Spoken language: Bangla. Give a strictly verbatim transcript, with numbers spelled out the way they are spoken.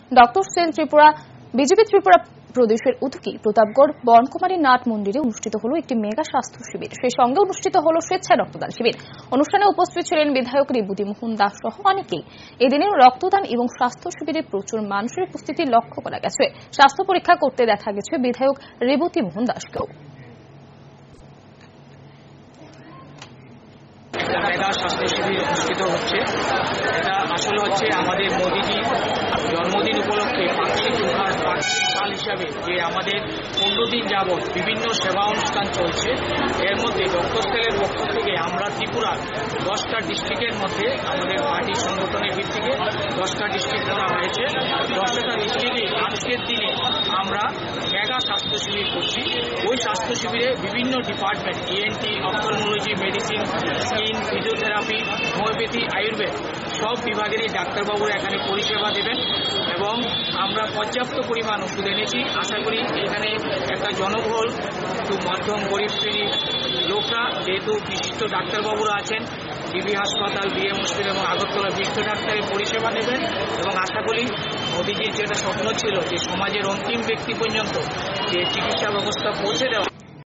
ডক্টর সেন ত্রিপুরা বিজেপি ত্রিপুরা প্রদেশের উদ্যোগে প্রতাপগড় বনকুমারী নাট মন্দিরে অনুষ্ঠিত হল একটি মেগা স্বাস্থ্য শিবির। সেই সঙ্গে অনুষ্ঠিত হল স্বেচ্ছায় রক্তদান শিবির। অনুষ্ঠানে উপস্থিত ছিলেন বিধায়ক রেবতী মোহন দাস সহ অনেকেই। এদিনে রক্তদান এবং স্বাস্থ্য শিবিরে প্রচুর মানুষের উপস্থিতি লক্ষ্য করা গেছে। স্বাস্থ্য পরীক্ষা করতে দেখা গেছে বিধায়ক রেবতী মোহন দাসকেও। মেগা স্বাস্থ্য শিবির অনুষ্ঠিত হচ্ছে। এটা আসলে হচ্ছে আমাদের মোদীজি জন্মদিন উপলক্ষে পাক্ষিক উদ্ধার সাল হিসাবে যে আমাদের পনেরো দিন যাবৎ বিভিন্ন সেবা অনুষ্ঠান চলছে। এর মধ্যে ডক্টর সেলের পক্ষ থেকে আমরা ত্রিপুরার দশটা ডিস্ট্রিক্টের মধ্যে আমাদের পার্টি সংগঠনের ভিত্তিতে দশটা ডিস্ট্রিক্ট করা হয়েছে। দশটা ডিস্ট্রিক্টে আজকের দিনে আমরা মেগা স্বাস্থ্য শিবির করছি। ওই স্বাস্থ্য শিবিরে বিভিন্ন department ENT, ophthalmology, medicine, skin, physiotherapy, homeopathy, Ayurveda সব বিভাগেরই ডাক্তারবাবুরা এখানে পরিষেবা দেবেন এবং আমরা পর্যাপ্ত পরিমাণ ওষুধ এনেছি। আশা করি এখানে একটা জনবহুল একটু মধ্যম গরিব শ্রেণীর লোকরা, যেহেতু বিশিষ্ট ডাক্তারবাবুরা আছেন, ডিবি হাসপাতাল, বিএম হসপিটাল এবং আগরতলা বিশিষ্ট ডাক্তারের পরিষেবা নেবেন এবং আশা করি মোদীজির যেটা স্বপ্ন ছিল যে সমাজের অন্তিম ব্যক্তি পর্যন্ত যে চিকিৎসা ব্যবস্থা পৌঁছে দেওয়া,